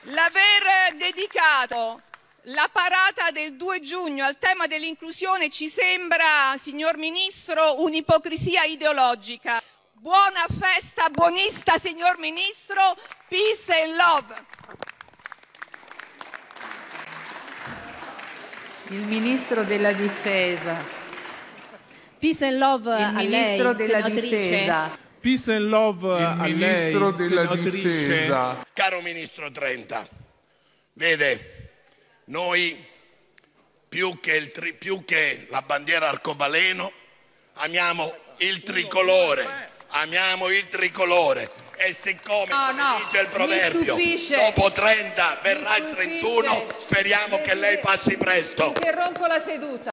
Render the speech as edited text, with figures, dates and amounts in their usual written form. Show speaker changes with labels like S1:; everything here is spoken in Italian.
S1: L'aver dedicato la parata del 2 giugno al tema dell'inclusione ci sembra, signor Ministro, un'ipocrisia ideologica. Buona festa buonista, signor Ministro, peace and love.
S2: Il Ministro della Difesa.
S3: Peace and love
S2: Il
S3: a
S2: Ministro
S3: lei,
S2: della
S3: senatrice.
S2: Difesa.
S4: Peace and love a lei,
S5: Ministro della
S4: senatrice.
S5: Difesa.
S6: Caro Ministro Trenta, vede, noi più che la bandiera arcobaleno amiamo il tricolore, e siccome dice il proverbio, dopo 30 verrà il 31, speriamo che lei passi presto.
S2: Interrompo la seduta.